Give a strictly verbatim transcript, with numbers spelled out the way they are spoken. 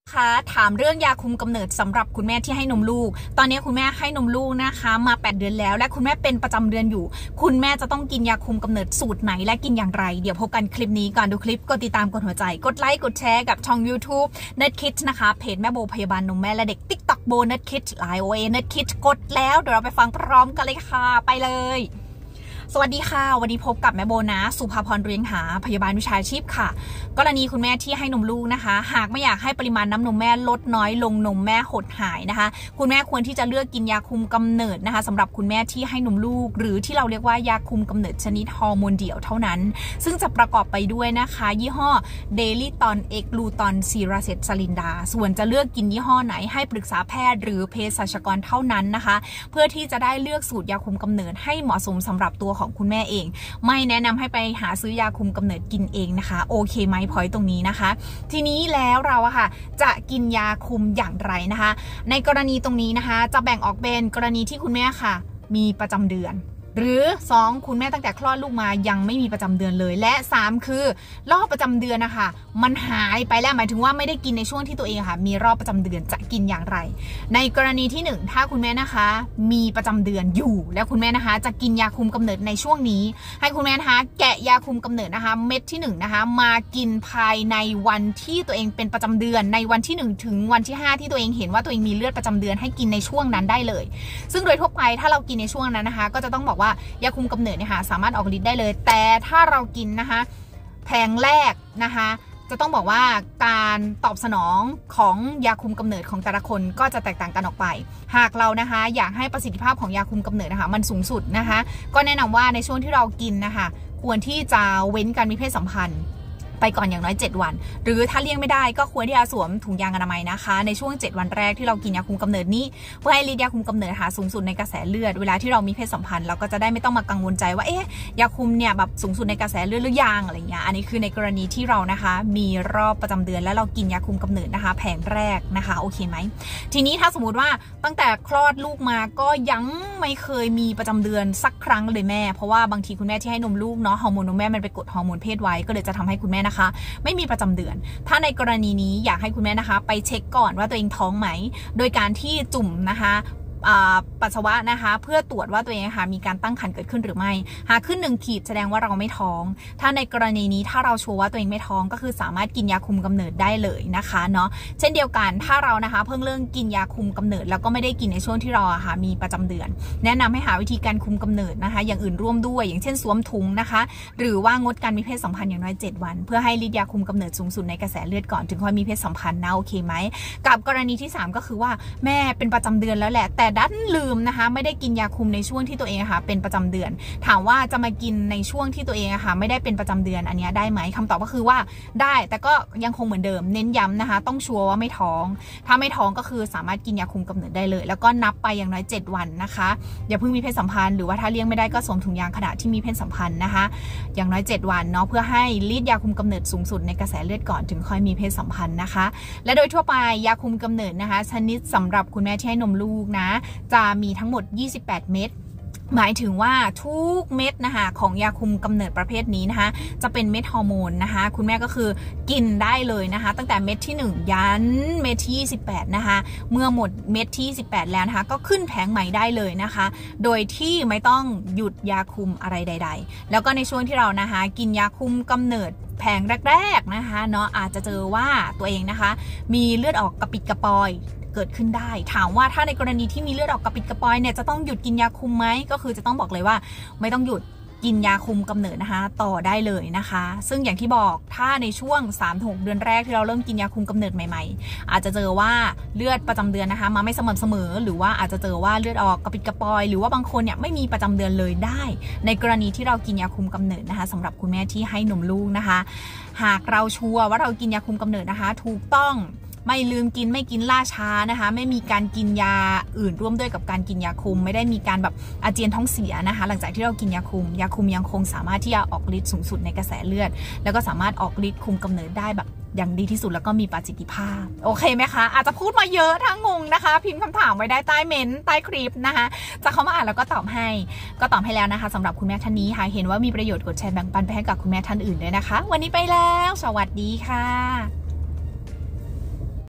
คะถามเรื่องยาคุมกำเนิดสำหรับคุณแม่ที่ให้นมลูกตอนนี้คุณแม่ให้นมลูกนะคะมาแปดเดือนแล้วและคุณแม่เป็นประจำเดือนอยู่คุณแม่จะต้องกินยาคุมกำเนิดสูตรไหนและกินอย่างไรเดี๋ยวพบกันคลิปนี้ก่อนดูคลิปกดติดตามกดหัวใจกดไลค์กดแชร์กับช่อง YouTube Nerd Kids นะคะเพจแม่โบพยาบาลนมแม่และเด็ก TikTok โบ Nerd Kids ไลน์ โอ เอ Nerd Kids กดแล้วเดี๋ยวเราไปฟังพร้อมกันเลยค่ะไปเลยสวัสดีค่ะวันนี้พบกับแม่โบนะสุภาพรเรียงหาพยาบาลวิชาชีพค่ะกรณีคุณแม่ที่ให้นมลูกนะคะหากไม่อยากให้ปริมาณน้ำนมแม่ลดน้อยลงนมแม่หดหายนะคะคุณแม่ควรที่จะเลือกกินยาคุมกำเนิดนะคะสำหรับคุณแม่ที่ให้นมลูกหรือที่เราเรียกว่ายาคุมกำเนิดชนิดฮอร์โมนเดี่ยวเท่านั้นซึ่งจะประกอบไปด้วยนะคะยี่ห้อเดลิตอนเอกลูตอนซีราเซตซาลินดาส่วนจะเลือกกินยี่ห้อไหนให้ปรึกษาแพทย์หรือเภสัชกรเท่านั้นนะคะเพื่อที่จะได้เลือกสูตรยาคุมกำเนิดให้เหมาะสมสำหรับตัวของคุณแม่เองไม่แนะนำให้ไปหาซื้อยาคุมกำเนิดกินเองนะคะโอเคไหมพอยตรงนี้นะคะทีนี้แล้วเราอะค่ะจะกินยาคุมอย่างไรนะคะในกรณีตรงนี้นะคะจะแบ่งออกเป็นกรณีที่คุณแม่ค่ะมีประจำเดือนหรือสองคุณแม่ตั้งแต่คลอดลูกมายังไม่มีประจำเดือนเลยและสามคือรอบประจำเดือนนะคะมันหายไปแล้วหมายถึงว่าไม่ได้กินในช่วงที่ตัวเองค่ะมีรอบประจำเดือนจะกินอย่างไรในกรณีที่หนึ่งถ้าคุณแม่นะคะมีประจำเดือนอยู่แล้วคุณแม่นะคะจะกินยาคุมกำเนิดในช่วงนี้ให้คุณแม่นะคะแกะยาคุมกำเนิดนะคะเม็ดที่หนึ่งนะคะมากินภายในวันที่ตัวเองเป็นประจำเดือนในวันที่หนึ่งถึงวันที่ห้าที่ตัวเองเห็นว่าตัวเองมีเลือดประจำเดือนให้กินในช่วงนั้นได้เลยซึ่งโดยทั่วไปถ้าเรากินในช่วงนั้นนะคะก็จะต้องบอกว่ายาคุมกำเนิดเนี่ยค่ะสามารถออกฤทธิ์ได้เลยแต่ถ้าเรากินนะคะแผงแรกนะคะจะต้องบอกว่าการตอบสนองของยาคุมกำเนิดของแต่ละคนก็จะแตกต่างกันออกไปหากเรานะคะอยากให้ประสิทธิภาพของยาคุมกำเนิดนะคะมันสูงสุดนะคะก็แนะนำว่าในช่วงที่เรากินนะคะควรที่จะเว้นการมีเพศสัมพันธ์ไปก่อนอย่างน้อยเจ็ดวันหรือถ้าเลี่ยงไม่ได้ก็ควรที่จะสวมถุงยางอนามัยนะคะในช่วงเจ็ดวันแรกที่เรากินยาคุมกำเนิดนี้เพื่อให้ฤทธิ์ยาคุมกำเนิดหาสูงสุดในกระแสเลือดเวลาที่เรามีเพศสัมพันธ์เราก็จะได้ไม่ต้องมากังวลใจว่าเอ๊ะยาคุมเนี่ยแบบสูงสุดในกระแสเลือดหรือยังอะไรเงี้ยอันนี้คือในกรณีที่เรานะคะมีรอบประจำเดือนแล้วเรากินยาคุมกำเนิดนะคะแผงแรกนะคะโอเคไหมทีนี้ถ้าสมมติว่าตั้งแต่คลอดลูกมาก็ยังไม่เคยมีประจำเดือนสักครั้งเลยแม่เพราะว่าบางทีคุณแม่ที่ให้นมลูกเนาะฮอร์โมนนมแม่มันไปกดฮอร์โมนเพศไว้ก็เลยจะทำให้คุณแม่นะคะไม่มีประจำเดือนถ้าในกรณีนี้อยากให้คุณแม่นะคะไปเช็คก่อนว่าตัวเองท้องไหมโดยการที่จุ่มนะคะปัสสาวะนะคะเพื่อตรวจว่าตัวเองค่ะมีการตั้งครรภ์เกิดขึ้นหรือไม่หากขึ้นหนึ่งขีดแสดงว่าเราไม่ท้องถ้าในกรณีนี้ถ้าเราชัวร์ว่าตัวเองไม่ท้องก็คือสามารถกินยาคุมกำเนิดได้เลยนะคะเนาะเช่นเดียวกันถ้าเรานะคะเพิ่งเริ่มกินยาคุมกำเนิดแล้วก็ไม่ได้กินในช่วงที่เราอะค่ะมีประจำเดือนแนะนำให้หาวิธีการคุมกำเนิดนะคะอย่างอื่นร่วมด้วยอย่างเช่นสวมถุงนะคะหรือว่างดการมีเพศสัมพันธ์อย่างน้อยเจ็ดวันเพื่อให้ฤทธิ์ยาคุมกำเนิดสูงสุดในกระแสเลือดก่อนถึงค่อยมีเพศสัมพันธ์นะโอเคไหมกับกรณีที่สามก็คือว่าแม่เป็นประจำเดือนแล้วแหละแต่ดันลืมนะคะไม่ได้กินยาคุมในช่วงที่ตัวเองค่ะเป็นประจำเดือนถามว่าจะมากินในช่วงที่ตัวเองค่ะไม่ได้เป็นประจำเดือนอันนี้ได้ไหมคำตอบก็คือว่าได้แต่ก็ยังคงเหมือนเดิมเน้นย้ำนะคะต้องชัวร์ว่าไม่ท้องถ้าไม่ท้องก็คือสามารถกินยาคุมกำเนิดได้เลยแล้วก็นับไปอย่างน้อยเจ็ดวันนะคะอย่าเพิ่งมีเพศสัมพันธ์หรือว่าถ้าเลี้ยงไม่ได้ก็สวมถุงยางขณะที่มีเพศสัมพันธ์นะคะอย่างน้อยเจ็ดวันเนาะเพื่อให้ฤทธิ์ยาคุมกำเนิดสูงสุดในกระแสเลือดก่อนถึงค่อยมีเพศสัมพันธ์นะคะและโดยทั่วไปยาคุมกำเนิดนะคะชนิดสำหรับคุณแม่ที่ให้นมลูกนะจะมีทั้งหมดยี่สิบแปดเม็ดหมายถึงว่าทุกเม็ดนะคะของยาคุมกำเนิดประเภทนี้นะคะจะเป็นเม็ดฮอร์โมนนะคะคุณแม่ก็คือกินได้เลยนะคะตั้งแต่เม็ดที่หนึ่งยันเม็ดที่ยี่สิบแปดนะคะเมื่อหมดเม็ดที่ยี่สิบแปดแล้วนะคะก็ขึ้นแผงใหม่ได้เลยนะคะโดยที่ไม่ต้องหยุดยาคุมอะไรใดๆแล้วก็ในช่วงที่เรานะคะกินยาคุมกำเนิดแผงแรกๆนะคะเนาะอาจจะเจอว่าตัวเองนะคะมีเลือดออกกระปิดกระปอยเกิดขึ้นได้ถามว่าถ้าในกรณีที่มีเลือดออกกระปิดกระปอยเนี่ยจะต้องหยุดกินยาคุมไหมก็คือจะต้องบอกเลยว่าไม่ต้องหยุดกินยาคุมกำเนิดนะคะต่อได้เลยนะคะซึ่งอย่างที่บอกถ้าในช่วง สามถึงหก เดือนแรกที่เราเริ่มกินยาคุมกำเนิดใหม่ๆอาจจะเจอว่าเลือดประจำเดือนนะคะมาไม่สม่ำเสมอหรือว่าอาจจะเจอว่าเลือดออกกระปิดกระปอยหรือว่าบางคนเนี่ยไม่มีประจำเดือนเลยได้ในกรณีที่เรากินยาคุมกำเนิดนะคะสำหรับคุณแม่ที่ให้นมลูกนะคะหากเราชัวร์ว่าเรากินยาคุมกำเนิดนะคะถูกต้องไม่ลืมกินไม่กินล่าช้านะคะไม่มีการกินยาอื่นร่วมด้วยกับการกินยาคุมไม่ได้มีการแบบอาเจียนท้องเสียนะคะหลังจากที่เรากินยาคุมยาคุมยังคงสามารถที่จะออกฤทธิ์สูงสุดในกระแสเลือดแล้วก็สามารถออกฤทธิ์คุมกำเนิดได้แบบอย่างดีที่สุดแล้วก็มีประสิทธิภาพโอเคไหมคะอาจจะพูดมาเยอะทั้งงงนะคะพิมพ์คำถามไว้ได้ใต้เมนต์ใต้คลิปนะคะจะเข้ามาอ่านแล้วก็ตอบให้ก็ตอบให้แล้วนะคะสำหรับคุณแม่ท่านนี้ค่ะเห็นว่ามีประโยชน์กดแชร์แบ่งปันไปให้กับคุณแม่ท่านอื่นด้วยนะคะวันนี้ไปแล้วสวัสดีค่ะ